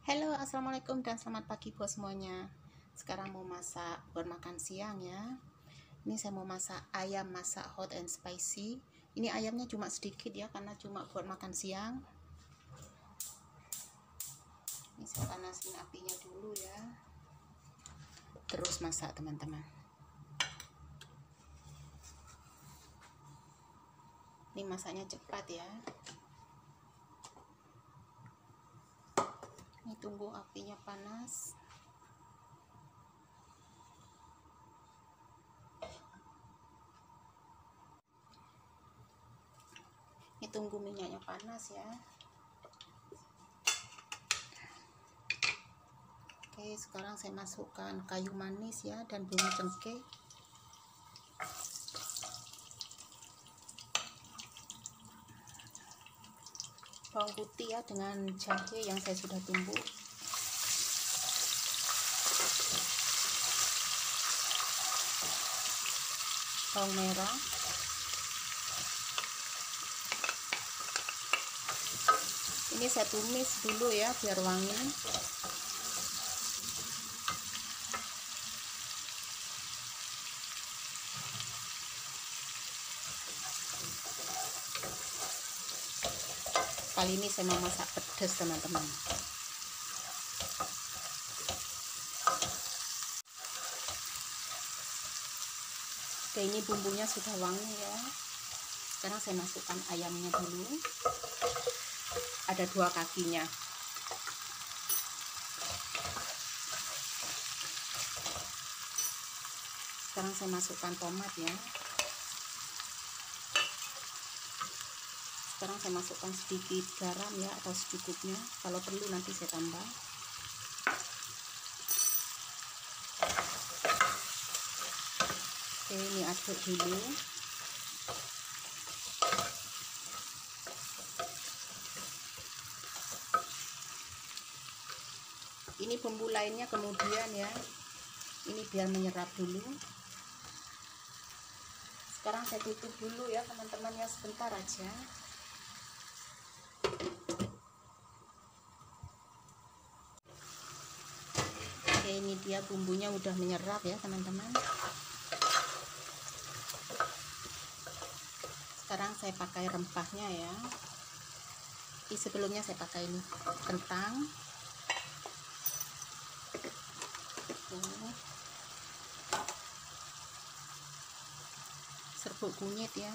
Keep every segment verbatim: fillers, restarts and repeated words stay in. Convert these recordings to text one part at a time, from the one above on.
Halo, assalamualaikum dan selamat pagi buat semuanya. Sekarang mau masak buat makan siang ya. Ini saya mau masak ayam masak hot and spicy. Ini ayamnya cuma sedikit ya, karena cuma buat makan siang. Ini saya panasin apinya dulu ya. Terus masak teman-teman. Ini masaknya cepat ya. Ini tunggu apinya panas. Ini tunggu minyaknya panas ya. Oke, sekarang saya masukkan kayu manis ya dan bunga cengkeh. Bawang putih ya dengan jahe yang saya sudah tumbuk. Bawang merah. Ini saya tumis dulu ya biar wangi. Kali ini saya mau masak pedas teman-teman. Oke, ini bumbunya sudah wangi ya. Sekarang saya masukkan ayamnya dulu. Ada dua kakinya. Sekarang saya masukkan tomat ya. Sekarang saya masukkan sedikit garam ya, atau secukupnya. Kalau perlu nanti saya tambah. Oke, ini aduk dulu. Ini bumbu lainnya kemudian ya. Ini biar menyerap dulu. Sekarang saya tutup dulu ya teman-teman ya, sebentar aja. Oke, ini dia bumbunya udah menyerap ya teman-teman. Sekarang saya pakai rempahnya ya. Di sebelumnya saya pakai ini kentang, tuh, serbuk kunyit ya.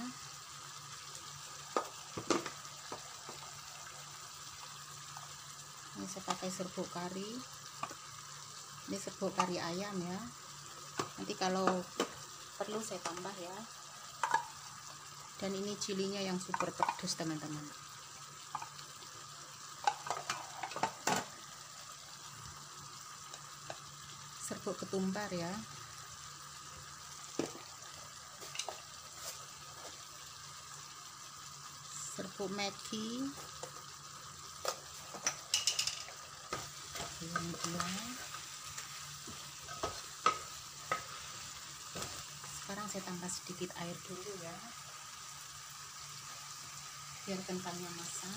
Ini saya pakai serbuk kari. Ini serbuk kari ayam ya. Nanti kalau perlu saya tambah ya. Dan ini cilinya yang super pedas teman-teman. Serbuk ketumbar ya. Serbuk Maggi. Ini dia. Sekarang saya tambah sedikit air dulu ya, biar kentangnya masak.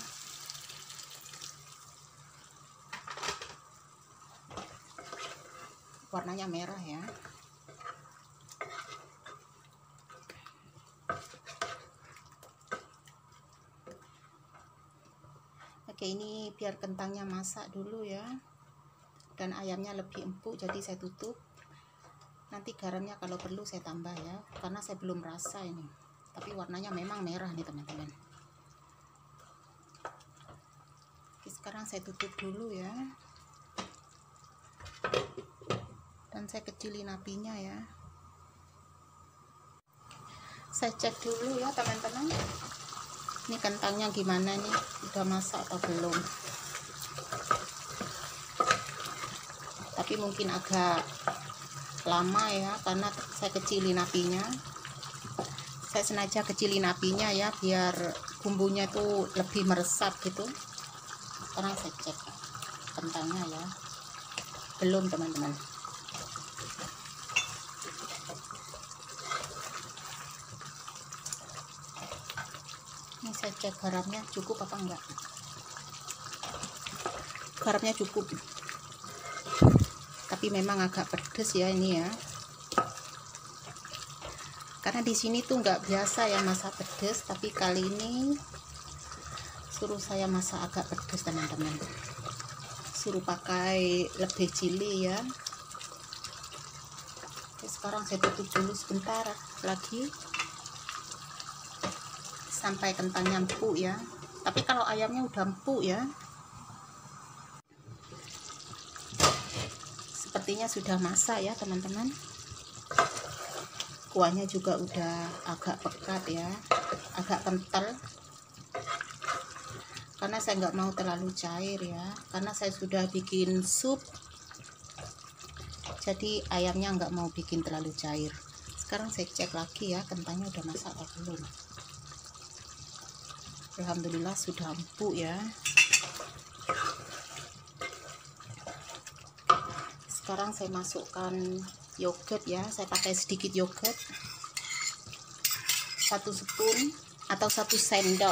Warnanya merah ya. Oke, ini biar kentangnya masak dulu ya, dan ayamnya lebih empuk, jadi saya tutup. Nanti garamnya kalau perlu saya tambah ya, karena saya belum rasa ini. Tapi warnanya memang merah nih teman-teman. Oke, sekarang saya tutup dulu ya. Dan saya kecilin apinya ya. Saya cek dulu ya teman-teman. Ini kentangnya gimana nih? Udah masak atau belum? Tapi mungkin agak lama ya, karena saya kecilin apinya. Saya sengaja kecilin apinya ya, biar bumbunya itu lebih meresap gitu. Sekarang saya cek kentangnya ya. Belum teman-teman. Ini saya cek garamnya cukup apa enggak. garamnya cukup, tapi memang agak pedes ya ini ya, karena di sini tuh nggak biasa ya masak pedes, tapi kali ini suruh saya masak agak pedes teman-teman, suruh pakai lebih cili ya. Oke, sekarang saya tutup dulu sebentar lagi sampai kentangnya empuk ya, tapi kalau ayamnya udah empuk ya, sepertinya sudah masak ya teman-teman. Kuahnya juga udah agak pekat ya, agak kental, karena saya nggak mau terlalu cair ya, karena saya sudah bikin sup, jadi ayamnya nggak mau bikin terlalu cair. Sekarang saya cek lagi ya, kentangnya udah masak atau belum. Alhamdulillah sudah empuk ya. Sekarang saya masukkan yogurt ya, saya pakai sedikit yogurt, satu spoon atau satu sendok,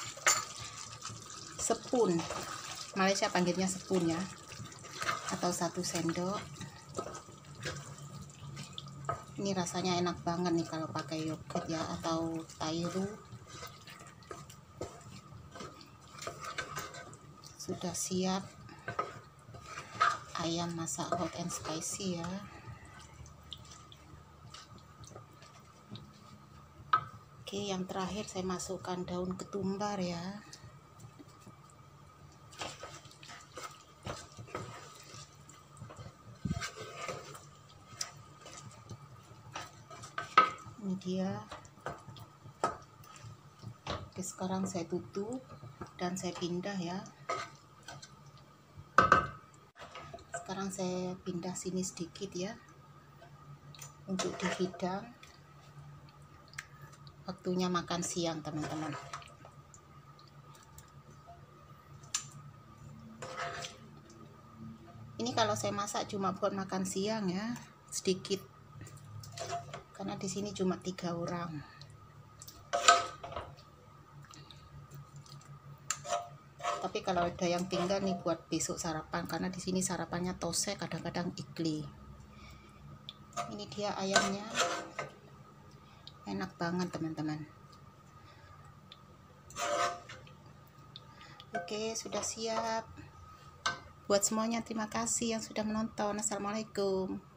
spoon, Malaysia panggilnya spoon ya, atau satu sendok. Ini rasanya enak banget nih kalau pakai yogurt ya, atau tairu. Sudah siap ayam masak hot and spicy ya. Oke, yang terakhir saya masukkan daun ketumbar ya. Ini dia. Oke, sekarang saya tutup dan saya pindah ya. Sekarang saya pindah sini sedikit ya, untuk dihidang. Waktunya makan siang teman-teman. Ini kalau saya masak cuma buat makan siang ya, sedikit, karena di sini cuma tiga orang. Tapi kalau ada yang tinggal nih buat besok sarapan, karena di sini sarapannya tose, kadang-kadang ikli. Ini dia ayamnya, enak banget teman-teman. Oke, sudah siap buat semuanya. Terima kasih yang sudah menonton. Assalamualaikum.